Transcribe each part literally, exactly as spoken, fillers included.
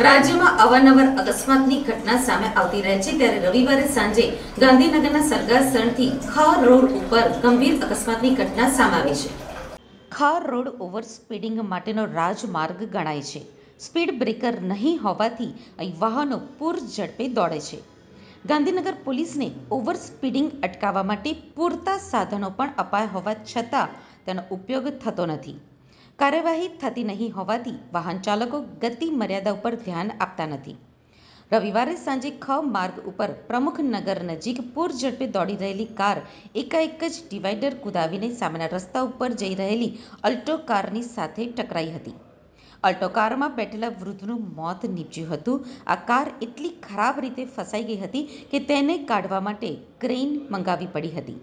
રાજ્યમાં અવારનવાર અકસ્માતની ઘટના સામે આવતી રહે છે, ત્યારે રવિવારે સાંજે ગાંધીનગરના સરગાસણથી ખાર રોડ ઉપર ગંભીર અકસ્માતની ઘટના સામે આવી છે. ખાર રોડ ઓવર સ્પીડિંગ માટેનો રાજમાર્ગ ગણાય છે. સ્પીડ બ્રેકર નહીં હોવાથી અહીં વાહનો પૂર ઝડપે દોડે છે. ગાંધીનગર પોલીસને ઓવર સ્પીડિંગ અટકાવવા માટે પૂરતા સાધનો પણ અપાયા હોવા છતાં તેનો ઉપયોગ થતો નથી. કાર્યવાહી થતી નહીં હોવાથી વાહન ચાલકો ગતિ મર્યાદા ઉપર ધ્યાન આપતા નથી. રવિવારે સાંજે ખ માર્ગ ઉપર પ્રમુખનગર નજીક પૂર ઝડપે દોડી રહેલી કાર એકાએક જ ડિવાઈડર કુદાવીને સામેના રસ્તા ઉપર જઈ રહેલી અલ્ટો કારની સાથે ટકરાઈ હતી. અલ્ટો કારમાં બેઠેલા વૃદ્ધનું મોત નીપજ્યું હતું. આ કાર એટલી ખરાબ રીતે ફસાઈ ગઈ હતી કે તેને કાઢવા માટે ક્રેન મંગાવી પડી હતી.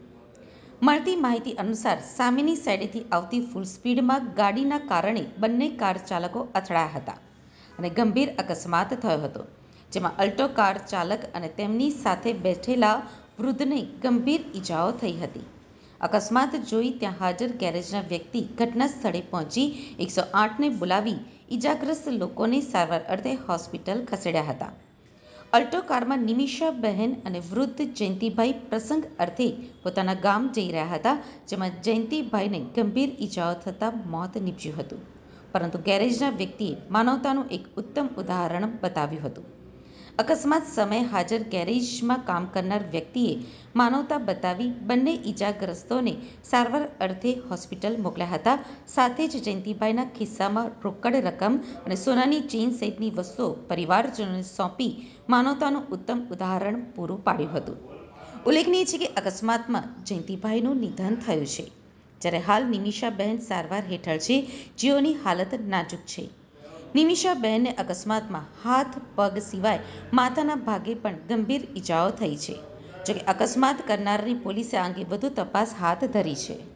મળતી માહિતી અનુસાર સામેની સાઈડેથી આવતી ફૂલ સ્પીડમાં ગાડીના કારણે બંને કાર ચાલકો અથડાયા હતા અને ગંભીર અકસ્માત થયો હતો, જેમાં અલ્ટો કાર ચાલક અને તેમની સાથે બેઠેલા વૃદ્ધને ગંભીર ઈજાઓ થઈ હતી. અકસ્માત જોઈ ત્યાં હાજર ગેરેજના વ્યક્તિ ઘટના સ્થળે પહોંચી એકસો આઠને બોલાવી ઈજાગ્રસ્ત લોકોને સારવાર અર્થે હોસ્પિટલ ખસેડ્યા હતા. અલ્ટો કારમાં નિમિષાબહેન અને વૃદ્ધ જયંતિભાઈ પ્રસંગ અર્થે પોતાના ગામ જઈ રહ્યા હતા, જેમાં જયંતિભાઈને ગંભીર ઈજાઓ થતાં મોત નીપજ્યું હતું. પરંતુ ગેરેજના વ્યક્તિએ માનવતાનું એક ઉત્તમ ઉદાહરણ બતાવ્યું હતું. અકસ્માત સમયે હાજર ગેરેજમાં કામ કરનાર વ્યક્તિએ માનવતા બતાવી બંને ઈજાગ્રસ્તોને સારવાર અર્થે હોસ્પિટલ મોકલ્યા હતા. સાથે જ જયંતિભાઈના ખિસ્સામાં રોકડ રકમ અને સોનાની ચેઇન સહિતની વસ્તુઓ પરિવારજનોને સોંપી માનવતાનું ઉત્તમ ઉદાહરણ પૂરું પાડ્યું હતું. ઉલ્લેખનીય છે કે અકસ્માતમાં જયંતિભાઈનું નિધન થયું છે, જ્યારે હાલ નિમિષાબહેન સારવાર હેઠળ છે, જેઓની હાલત નાજુક છે. નિમિષાબહેનને અકસ્માતમાં હાથ પગ સિવાય માથાના ભાગે પણ ગંભીર ઈજાઓ થઈ છે. જોકે અકસ્માત કરનારની પોલીસે આ અંગે વધુ તપાસ હાથ ધરી છે.